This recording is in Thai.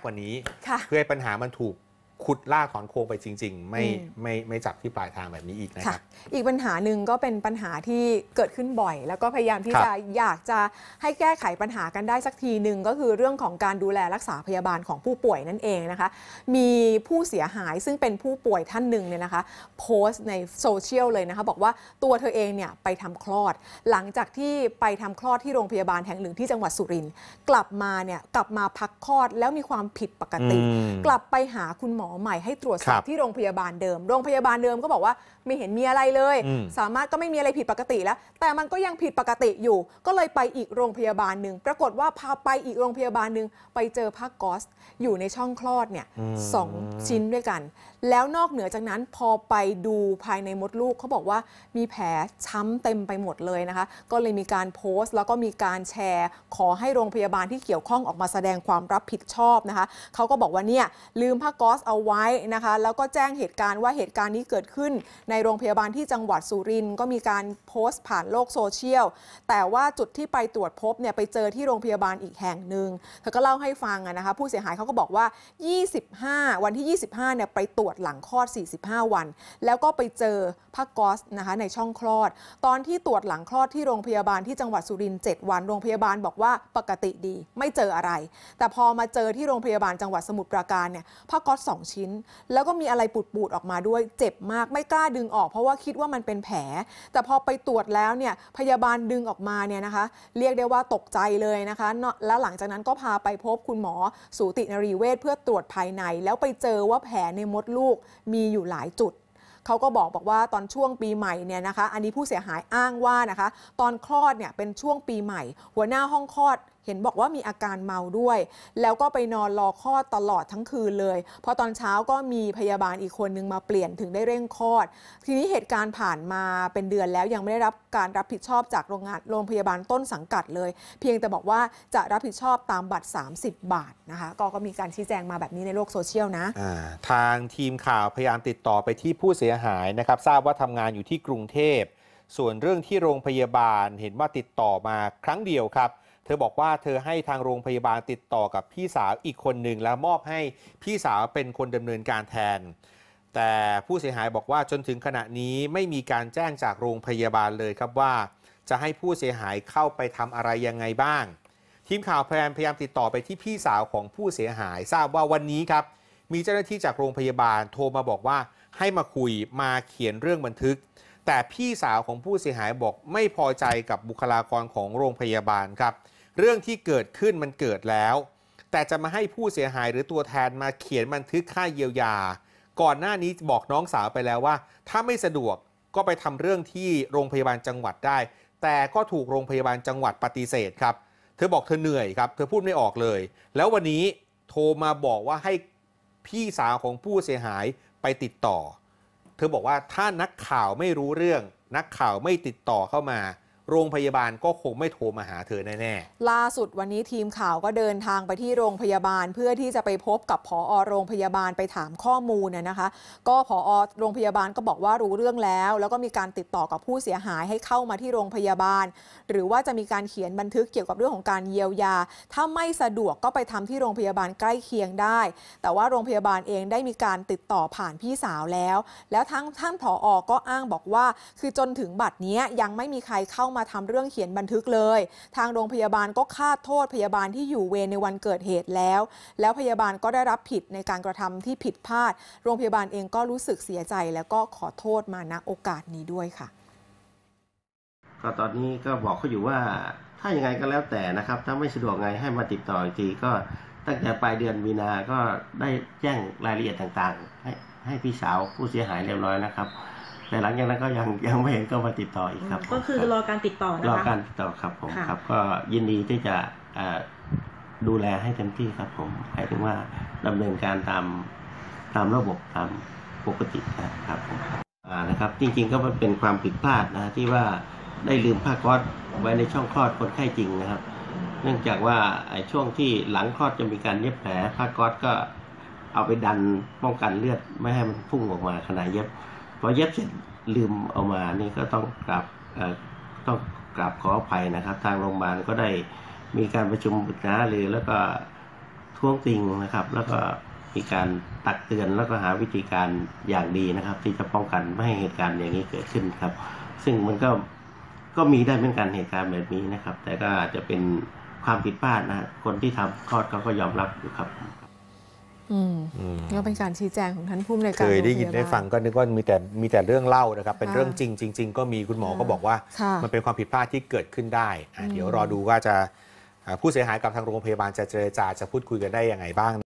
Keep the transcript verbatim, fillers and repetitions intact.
ว่านี้เพื่อให้ปัญหามันถูกขุดลากถอนโค้งไปจริงๆไม่ไม่ไม่จับที่ปลายทางแบบนี้อีกนะครับอีกปัญหาหนึ่งก็เป็นปัญหาที่เกิดขึ้นบ่อยแล้วก็พยายามที่จะอยากจะให้แก้ไขปัญหากันได้สักทีหนึ่งก็คือเรื่องของการดูแลรักษาพยาบาลของผู้ป่วยนั่นเองนะคะมีผู้เสียหายซึ่งเป็นผู้ป่วยท่านหนึ่งเนี่ยนะคะโพสต์ในโซเชียลเลยนะคะบอกว่าตัวเธอเองเนี่ยไปทำคลอดหลังจากที่ไปทำคลอดที่โรงพยาบาลแห่งหนึ่งที่จังหวัดสุรินทร์กลับมาเนี่ยกลับมาพักคลอดแล้วมีความผิดปกติกลับไปหาคุณหมอใหม่ให้ตรวจสอบที่โรงพยาบาลเดิมโรงพยาบาลเดิมก็บอกว่าไม่เห็นมีอะไรเลยสามารถก็ไม่มีอะไรผิดปกติแล้วแต่มันก็ยังผิดปกติอยู่ก็เลยไปอีกโรงพยาบาลหนึ่งปรากฏว่าพาไปอีกโรงพยาบาลหนึ่งไปเจอผ้าก๊อซอยู่ในช่องคลอดเนี่ยสองชิ้นด้วยกันแล้วนอกเหนือจากนั้นพอไปดูภายในมดลูกเขาบอกว่ามีแผลช้ำเต็มไปหมดเลยนะคะก็เลยมีการโพสต์แล้วก็มีการแชร์ขอให้โรงพยาบาลที่เกี่ยวข้องออกมาแสดงความรับผิดชอบนะคะเขาก็บอกว่าเนี่ยลืมผ้าก๊อซเอาไว้นะคะแล้วก็แจ้งเหตุการณ์ว่าเหตุการณ์นี้เกิดขึ้นในโรงพยาบาลที่จังหวัดสุรินทร์ก็มีการโพสต์ผ่านโลกโซเชียลแต่ว่าจุดที่ไปตรวจพบเนี่ยไปเจอที่โรงพยาบาลอีกแห่งหนึ่งเธอก็เล่าให้ฟังนะคะผู้เสียหายเขาก็บอกว่ายี่สิบห้าวันที่ยี่สิบห้าเนี่ยไปตรวจหลังคลอดสี่สิบห้าวันแล้วก็ไปเจอผ้าก๊อซนะคะในช่องคลอดตอนที่ตรวจหลังคลอดที่โรงพยาบาลที่จังหวัดสุรินทร์เจ็ดวันโรงพยาบาลบอกว่าปกติดีไม่เจออะไรแต่พอมาเจอที่โรงพยาบาลจังหวัดสมุทรปราการเนี่ยผ้าก๊อซสองชิ้นแล้วก็มีอะไรปูดๆออกมาด้วยเจ็บมากไม่กล้าดึงออกเพราะว่าคิดว่ามันเป็นแผลแต่พอไปตรวจแล้วเนี่ยพยาบาลดึงออกมาเนี่ยนะคะเรียกได้ว่าตกใจเลยนะคะแล้วหลังจากนั้นก็พาไปพบคุณหมอสูตินรีเวชเพื่อตรวจภายในแล้วไปเจอว่าแผลในมดลูกมีอยู่หลายจุดเขาก็บอกบอกว่าตอนช่วงปีใหม่เนี่ยนะคะอันนี้ผู้เสียหายอ้างว่านะคะตอนคลอดเนี่ยเป็นช่วงปีใหม่หัวหน้าห้องคลอดเห็นบอกว่ามีอาการเมาด้วยแล้วก็ไปนอนรอคลอดตลอดทั้งคืนเลยพอตอนเช้าก็มีพยาบาลอีกคนนึงมาเปลี่ยนถึงได้เร่งคลอดทีนี้เหตุการณ์ผ่านมาเป็นเดือนแล้วยังไม่ได้รับการรับผิดชอบจากโรงงานโรงพยาบาลต้นสังกัดเลยเพียงแต่บอกว่าจะรับผิดชอบตามบัตรสามสิบบาทนะคะก็ก็มีการชี้แจงมาแบบนี้ในโลกโซเชียลนะทางทีมข่าวพยายามติดต่อไปที่ผู้เสียหายนะครับทราบว่าทำงานอยู่ที่กรุงเทพส่วนเรื่องที่โรงพยาบาลเห็นว่าติดต่อมาครั้งเดียวครับเธอบอกว่าเธอให้ทางโรงพยาบาลติดต่อกับพี่สาวอีกคนหนึ่งแล้วมอบให้พี่สาวเป็นคนดำเนินการแทนแต่ผู้เสียหายบอกว่าจนถึงขณะนี้ไม่มีการแจ้งจากโรงพยาบาลเลยครับว่าจะให้ผู้เสียหายเข้าไปทำอะไรยังไงบ้างทีมข่าวพยายามพยายามติดต่อไปที่พี่สาวของผู้เสียหายทราบว่าวันนี้ครับมีเจ้าหน้าที่จากโรงพยาบาลโทรมาบอกว่าให้มาคุยมาเขียนเรื่องบันทึกแต่พี่สาวของผู้เสียหายบอกไม่พอใจกับบุคลากรของโรงพยาบาลครับเรื่องที่เกิดขึ้นมันเกิดแล้วแต่จะมาให้ผู้เสียหายหรือตัวแทนมาเขียนบันทึกค่าเยียวยาก่อนหน้านี้บอกน้องสาวไปแล้วว่าถ้าไม่สะดวกก็ไปทำเรื่องที่โรงพยาบาลจังหวัดได้แต่ก็ถูกโรงพยาบาลจังหวัดปฏิเสธครับเธอบอกเธอเหนื่อยครับเธอพูดไม่ออกเลยแล้ววันนี้โทรมาบอกว่าให้พี่สาวของผู้เสียหายไปติดต่อเธอบอกว่าถ้านักข่าวไม่รู้เรื่องนักข่าวไม่ติดต่อเข้ามาโรงพยาบาลก็คงไม่โทรมาหาเธอแน่ๆล่าสุดวันนี้ทีมข่าวก็เดินทางไปที่โรงพยาบาลเพื่อที่จะไปพบกับผอ.โรงพยาบาลไปถามข้อมูลเนี่ยนะคะก็ผอ.โรงพยาบาลก็บอกว่ารู้เรื่องแล้วแล้วก็มีการติดต่อกับผู้เสียหายให้เข้ามาที่โรงพยาบาลหรือว่าจะมีการเขียนบันทึกเกี่ยวกับเรื่องของการเยียวยาถ้าไม่สะดวกก็ไปทำที่โรงพยาบาลใกล้เคียงได้แต่ว่าโรงพยาบาลเองได้มีการติดต่อผ่านพี่สาวแล้วแล้วทั้งท่านผอ.ก็อ้างบอกว่าคือจนถึงบัดนี้ยังไม่มีใครเข้ามาทำเรื่องเขียนบันทึกเลยทางโรงพยาบาลก็คาดโทษพยาบาลที่อยู่เวรในวันเกิดเหตุแล้วแล้วพยาบาลก็ได้รับผิดในการกระทำที่ผิดพลาดโรงพยาบาลเองก็รู้สึกเสียใจแล้วก็ขอโทษมาณโอกาสนี้ด้วยค่ะก็ตอนนี้ก็บอกเขาอยู่ว่าถ้ายังไงก็แล้วแต่นะครับถ้าไม่สะดวกไงให้มาติดต่ออีกทีก็ตั้งแต่ปลายเดือนมีนาก็ได้แจ้งรายละเอียดต่างๆให้ให้พี่สาวผู้เสียหายเรียบร้อยนะครับแต่หลังจากนั้นก็ยังยังไม่เห็นก็มาติดต่ออีกครับก็คือรอการติดต่อนะคะรอการติดต่อครับผมครับก็ยินดีที่จะดูแลให้เต็มที่ครับผมหมายถึงว่าดำเนินการตามตามระบบตามปกตินะครับผมนะครับจริงๆก็มันเป็นความผิดพลาดนะที่ว่าได้ลืมผ้าก๊อซไว้ในช่องคลอดคนไข้จริงนะครับเนื่องจากว่าไอ้ช่วงที่หลังคลอดจะมีการเย็บแผลผ้าก๊อซก็เอาไปดันป้องกันเลือดไม่ให้มันพุ่งออกมาขณะเย็บพอเย็บเสร็จลืมเอามานี่ก็ต้องกราบต้องกราบขออภัยนะครับทางโรงพยาบาลก็ได้มีการประชุมปรึกษาหรือแล้วก็ท้วงติงนะครับ แล้วก็มีการตักเตือนแล้วก็หาวิธีการอย่างดีนะครับ ที่จะป้องกันไม่ให้เหตุการณ์อย่างนี้เกิดขึ้นครับ ซึ่งมันก็ก็มีได้เหมือนกันเหตุการณ์แบบนี้นะครับ แต่ก็อาจจะเป็นความผิดพลาดนะคนที่ทำคลอดเขาก็ยอมรับอยู่ครับอืมก็เป็นการชี้แจงของท่านผู้อำนวยการเคยได้ยินได้ฟังก็นึกว่ามีแต่มีแต่เรื่องเล่านะครับเป็นค่ะเรื่องจริงจริง ๆ ก็มีคุณหมอก็บอกว่าค่ะมันเป็นความผิดพลาดที่เกิดขึ้นได้อ่ะอืมเดี๋ยวรอดูว่าจะอ่าผู้เสียหายกับทางโรงพยาบาลจะเจรจาจะพูดคุยกันได้ยังไงบ้าง